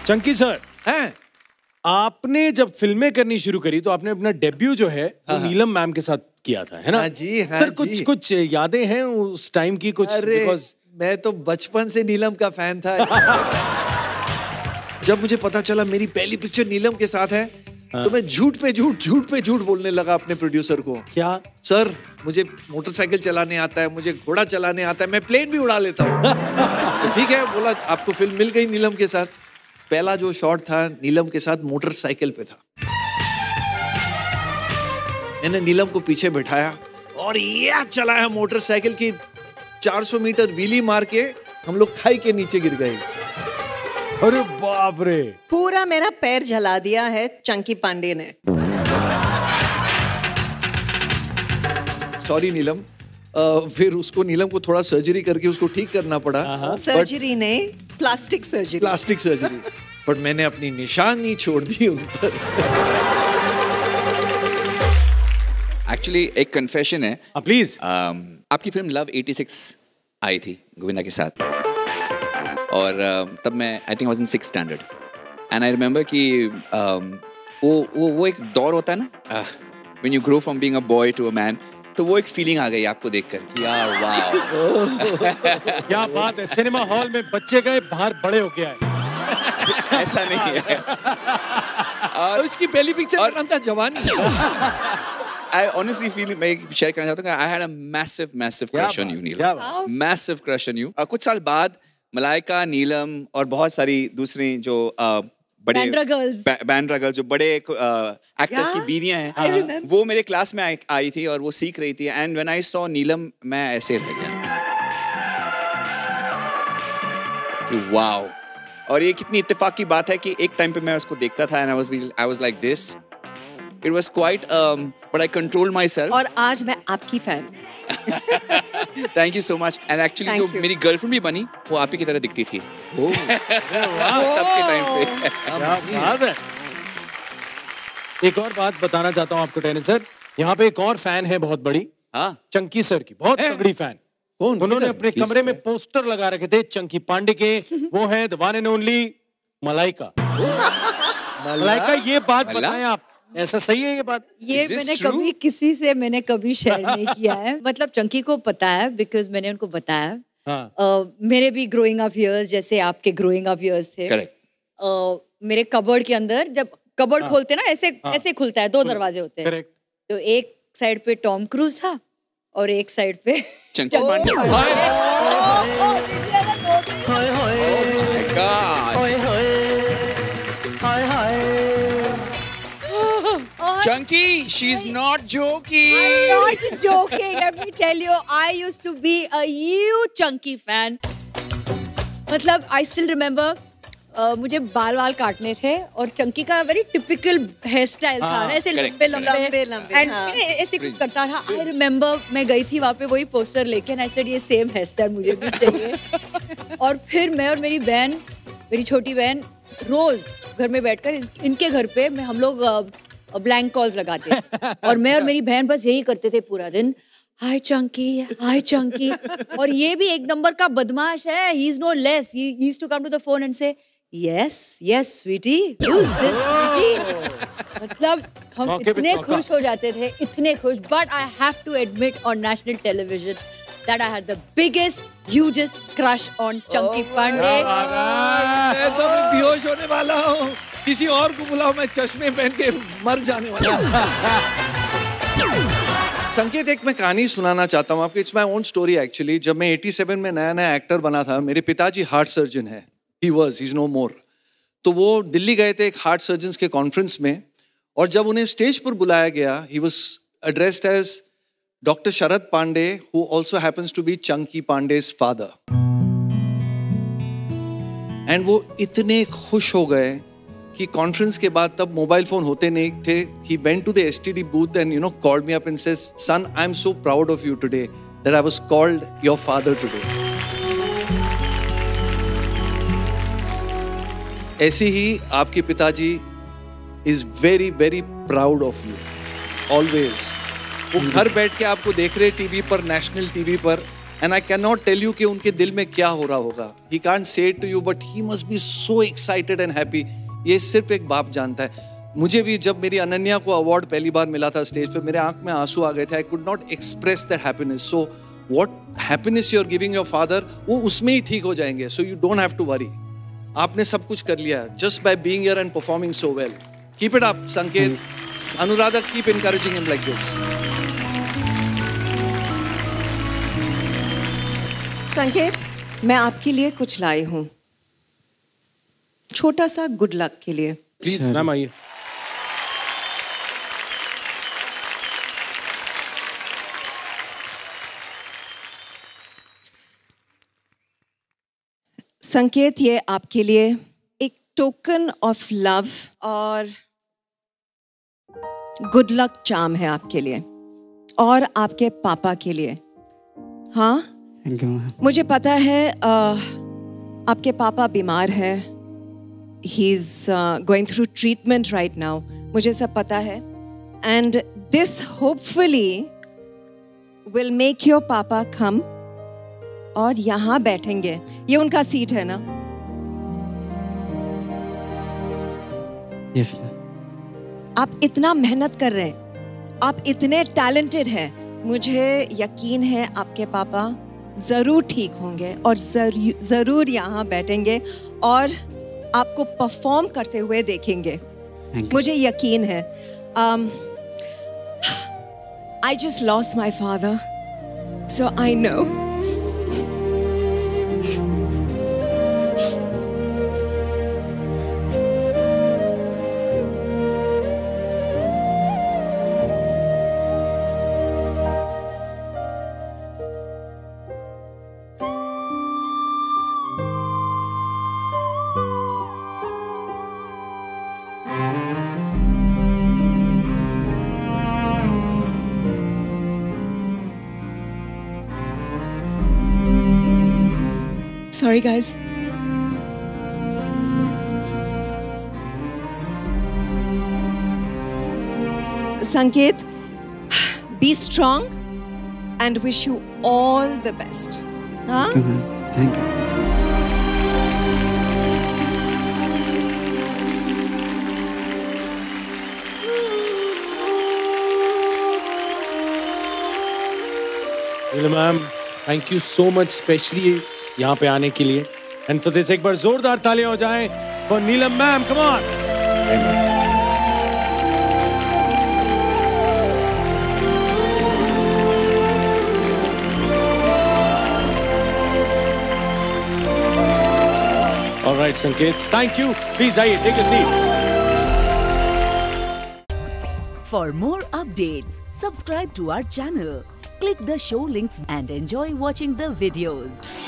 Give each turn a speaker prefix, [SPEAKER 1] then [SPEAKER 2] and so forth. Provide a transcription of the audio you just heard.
[SPEAKER 1] Chunky sir
[SPEAKER 2] हैं?
[SPEAKER 1] आपने जब फिल्में करनी शुरू करी तो आपने अपना डेब्यू जो है वो नीलम मैम के साथ किया था, है ना?
[SPEAKER 2] हाँ जी, हाँ
[SPEAKER 1] सर
[SPEAKER 2] जी।
[SPEAKER 1] कुछ यादें हैं उस टाइम की कुछ?
[SPEAKER 2] अरे मैं तो बचपन से नीलम का फैन था। जब मुझे पता चला मेरी पहली पिक्चर नीलम के साथ है, तो मैं झूठ पे झूठ बोलने लगा अपने प्रोड्यूसर को।
[SPEAKER 1] क्या?
[SPEAKER 2] सर मुझे मोटरसाइकिल चलाने आता है, मुझे घोड़ा चलाने आता है, मैं प्लेन भी उड़ा लेता हूँ। तो ठीक है, बोला आपको फिल्म मिल गई नीलम के साथ। पहला जो शॉट था नीलम के साथ मोटरसाइकिल पे था। मैंने नीलम को पीछे बिठाया और ये चलाया मोटरसाइकिल की 400 मीटर व्हीली मार के हम लोग खाई के नीचे गिर गए।
[SPEAKER 1] अरे बाप रे,
[SPEAKER 3] पूरा मेरा पैर जला दिया है चंकी पांडे ने।
[SPEAKER 2] सॉरी नीलम। फिर उसको नीलम को थोड़ा सर्जरी करके उसको ठीक करना पड़ा।
[SPEAKER 3] सर्जरी नहीं, plastic surgery.
[SPEAKER 2] Plastic surgery. But मैंने अपनी निशानी छोड़ दी उन पर।
[SPEAKER 4] एक्चुअली एक कन्फेशन है।
[SPEAKER 1] प्लीज।
[SPEAKER 4] आपकी फिल्म लव 86 आई थी गोविंदा के साथ, और तब मैं I think was in 6th standard, and I remember कि वो एक दौर होता है ना, when you grow from being a boy to a man, तो वो एक फीलिंग आ गई आपको देखकर कि यार वाह।
[SPEAKER 1] क्या बात है, सिनेमा हॉल में बच्चे गए, बाहर बड़े हो गया है।
[SPEAKER 4] ऐसा नहीं है।
[SPEAKER 2] और उसकी पहली पिक्चर का नाम था जवानी।
[SPEAKER 4] I honestly feel, मैं शेयर करना चाहता हूँ, I had a massive crush on you, Neelam. Massive crush on you। कुछ साल बाद मलाइका, नीलम और बहुत सारी दूसरी जो बड़े बैंड्रा गर्ल्स जो बड़े एक्टर्स की बीवियां हैं, वो मेरे क्लास में आई थी और वो सीख रही थी, and when I saw Neelam मैं ऐसे रह गया कि वाओ। और ये कितनी इत्तेफाक की बात है कि एक टाइम पे मैं उसको देखता था, and I was like this. It was quite, but I controlled myself.
[SPEAKER 3] और आज मैं आपकी fan.
[SPEAKER 4] Thank you so much. And actually जो मेरी गर्लफ्रेंड भी बनी, वो आप ही की तरह दिखती थी। तब के टाइम पे।
[SPEAKER 1] क्या बात है। एक और बात बताना चाहता हूँ आपको टेनिस सर, यहाँ पे एक और फैन है बहुत बड़ी।
[SPEAKER 4] हाँ।
[SPEAKER 1] चंकी सर की बहुत तगड़ी फैन। उन्होंने अपने कमरे में पोस्टर लगा रखे थे चंकी पांडे के। वो है the one and only Malaika. Malaika, ये बात बताएं आप, ऐसा सही है ये बात?
[SPEAKER 5] ये मैंने कभी किसी से कभी शेयर नहीं किया है। मतलब चंकी को पता है, बिकॉज मैंने उनको बताया।
[SPEAKER 1] हाँ।
[SPEAKER 5] मेरे भी ग्रोइंग अप इयर्स जैसे आपके ग्रोइंग अप इयर्स थे।
[SPEAKER 4] करेक्ट।
[SPEAKER 5] मेरे कबर्ड के अंदर जब कबर्ड खोलते ना, ऐसे खुलता है, 2 दरवाजे होते हैं।
[SPEAKER 1] करेक्ट।
[SPEAKER 5] तो एक साइड पे टॉम क्रूज था और एक साइड पे
[SPEAKER 4] Chunky Pandey. Chunky, she's not joking.
[SPEAKER 5] I'm not joking. Let me tell you, I used to be a huge Chunky fan. मतलब I still remember, मुझे बाल काटने थे और चंकी का वेरी टिपिकल हेयर स्टाइल था ना, ऐसे लंबे एंड ऐसे कुछ करता था। आई रिमेम्बर मैं गई थी वहाँ पे वही पोस्टर लेके, आई सेड ये सेम हेयर स्टाइल मुझे भी चाहिए। और फिर मैं और मेरी बहन, मेरी छोटी बहन, रोज घर में बैठकर इनके घर पे हम लोग ब्लैंक कॉल्स लगाते और मैं और मेरी बहन बस यही करते थे पूरा दिन, हाय चंकी। और ये भी एक नंबर का बदमाश है, he is no less, he used to come to the phone and say yes sweetie, use this sweetie. मतलब हम इतने खुश हो जाते थे, इतने खुश। But I have to admit on national television that I had the biggest, hugest crush on Chunky Pandey.
[SPEAKER 2] मैं तो बेहोश होने वाला हूँ। किसी और को बुलाओ, मैं चश्मे पहन के मर जाने वाला हूँ। संकेत, एक मैं कहानी सुनाना चाहता हूँ आपको। It's my own story actually. जब मैं 87 में नया एक्टर बना था, मेरे पिताजी हार्ट सर्जन है। He is no more. तो वो दिल्ली गए थे एक हार्ट सर्जन के कॉन्फ्रेंस में, और जब उन्हें स्टेज पर बुलाया गया, he was addressed as Dr. Sharad Pandey, who also happens to be Chunky Pandey's father. And वो इतने खुश हो गए कि कॉन्फ्रेंस के बाद, तब मोबाइल फोन होते नहीं थे, he went to the STD booth and called me up and says, son, I'm so proud of you today that I was called your father today. ऐसे ही आपके पिताजी is very very proud of you always. वो घर बैठ के आपको देख रहे टीवी पर, नेशनल टीवी पर, And I cannot tell you कि उनके दिल में क्या हो रहा होगा. He can't say it to you, but he must be so excited and happy. ये सिर्फ एक बाप जानता है. मुझे भी जब मेरी अनन्या को अवार्ड पहली बार मिला था स्टेज पे, मेरे आंख में आंसू आ गए थे. I could not express that happiness. So what happiness you are giving your father, वो उसमें ही ठीक हो जाएंगे. So you don't have to worry. आपने सब कुछ कर लिया just by being here and performing so well. Keep it up, Sanket. Anuradha, keep encouraging him like this.
[SPEAKER 3] संकेत, मैं आपके लिए कुछ लाई हूँ, छोटा सा गुड लक के लिए.
[SPEAKER 1] प्लीज मैम आइए.
[SPEAKER 3] संकेत, ये आपके लिए एक टोकन ऑफ लव और गुड लक चार्म है आपके लिए और आपके पापा के लिए. हाँ, मुझे पता है आपके पापा बीमार है. He is going through treatment right now. मुझे सब पता है. And this hopefully will make your papa come और यहाँ बैठेंगे. ये उनका सीट है ना?
[SPEAKER 6] यस.
[SPEAKER 3] आप इतना मेहनत कर रहे हैं, आप इतने टैलेंटेड हैं. मुझे यकीन है आपके पापा जरूर ठीक होंगे और जरूर यहाँ बैठेंगे और आपको परफॉर्म करते हुए देखेंगे. मुझे यकीन है. I just lost my father, so I know. Sorry, guys. Sanket, be strong and wish you all the best. Huh?
[SPEAKER 6] Thank you.
[SPEAKER 1] Ma'am, thank you so much specially यहाँ पे आने के लिए. एंड फॉर दिस एक बार जोरदार तालियां हो जाएं for Neelam ma'am. Come on. Alright Sanket, thank you. Please आइए, take a seat.
[SPEAKER 7] For more updates, subscribe to our channel, click the show links and enjoy watching the videos.